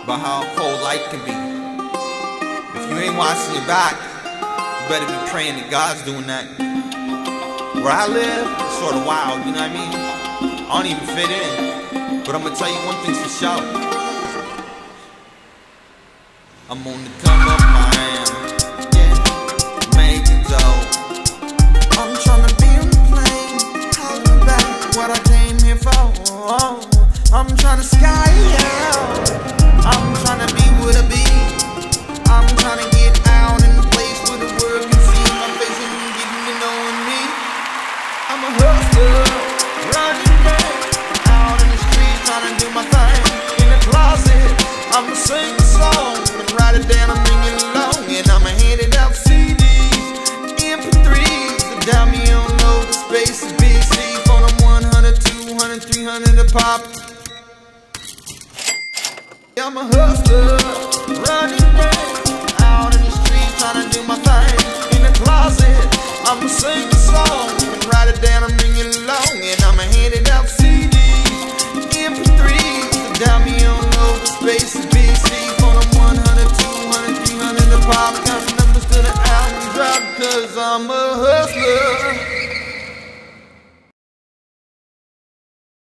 about how cold life can be. If you ain't watching your back, you better be praying that God's doing that. Where I live, it's sort of wild, you know what I mean? I don't even fit in. But I'm gonna tell you one thing's for sure. I'm on the come up, I am. Yeah, make it dope. I'm tryna be on the plane, holding back what I came here for. I'm tryna sky out. I'm tryna be with a bee. I'm tryna get out in the place where the world can see my face and getting to knowing me. I'm a hustler, running back out in the street, tryna do my thing. In the closet, I'ma sing a song and write it down and bring it along. And I'ma hand it out CDs, MP3s, to down me on low, the space is BC. For them 100, 200, 300 a pop. I'm a hustler, running back out in the street, tryna do my thing. In the closet, I'ma sing a song and write it down and bring it along. And I'ma hand it out CDs, MP3s, to down me on low, the space is BC. For them 100, 200, 300 a pop. Counting numbers to the album drop, cause I'm a hustler.